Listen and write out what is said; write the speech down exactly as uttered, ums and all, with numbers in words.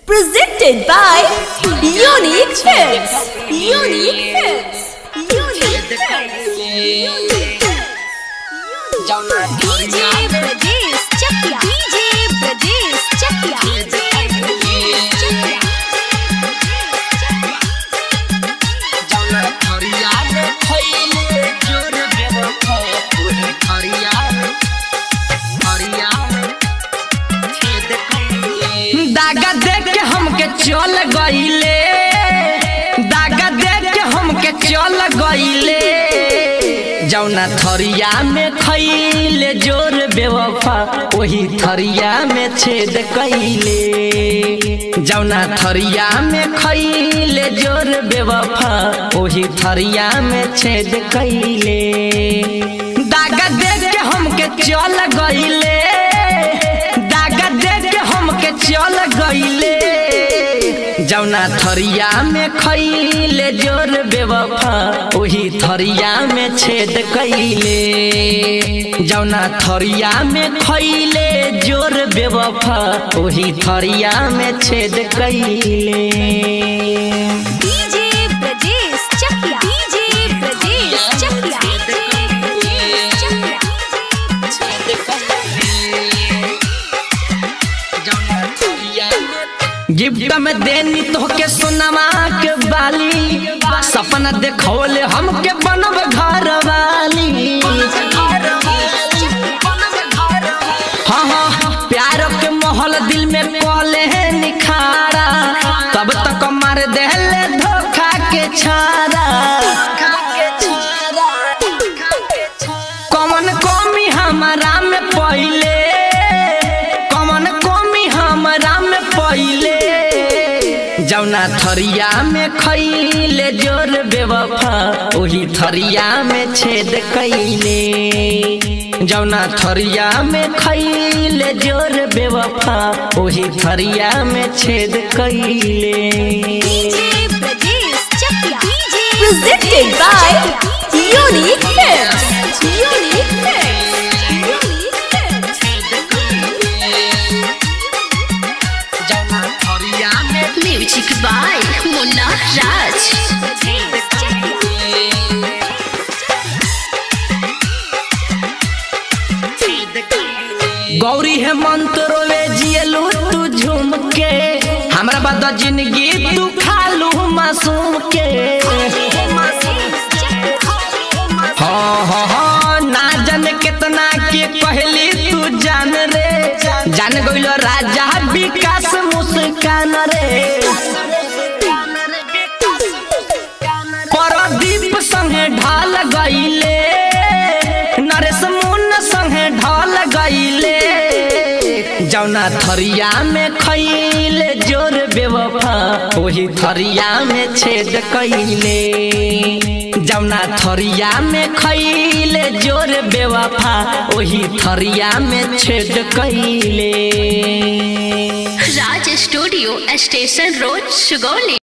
Presented by Unique Films. Unique Films. Unique Films. D J Brajesh Chakya. D J Brajesh Chakya. D J Brajesh Chakya. जाना थरिया में खइले जोर देव खाए पूरी थरिया थरिया छेद कइले दागा देख के हमके चल गइले दागा देख के हमके चल गइले जौना थरिया में खइले जोर बेवफा वही थरिया में छेद कइले जौना थरिया में खइले जोर बेवफा वही थरिया में छेद कइले दागा देख के हमके चल गइले दागा देख के हमके चल गइले जौना थरिया में खइले जोर बेवफा वही थरिया में छेद कइले जौना थरिया में खइले जोर बेवफा वही थरिया में छेद कइले D J Brajesh Chakya. D J Brajesh Chakya. Gift में देनी तोहके सोनमा के बाली सपना देखौले हमके बनब घर वाली हाँ हाँ प्यार के महल दिल में कहले है निखारा तब तक मार देले धोखा के छारा कौन कमी हमारा में पहिले कौन कमी हमारा में पहिले जौना थरिया में खइले जोर बेवफा वही थरिया में छेद कइले जौना थरिया में खइले जोर बेवफा वही थरिया में छेद कइले D J Brajesh Chakya. D J Presented by Unique Films. Unique Films. Unique Films. जौना थरिया में Music by Munna Raj. Gauri है मंत्रो वे जियलू तू झूम के हमरा बाद जिंदगी तू खालू मासूम के हाँ हाँ हाँ ना जाने कितना के कहली तू जान रे जान गइलो राजा विकास मुस्कान रे परदीप संगे ढाल गइले नरेश मुन्ना संगे ढाल गइले जौना थरिया में खइले जोर बेवफा वही थरिया में छेद कइले जौना थरिया में खइले जोर बेवफा वही थरिया में छेद कइले Raj Studio, Station Road, Sugauli.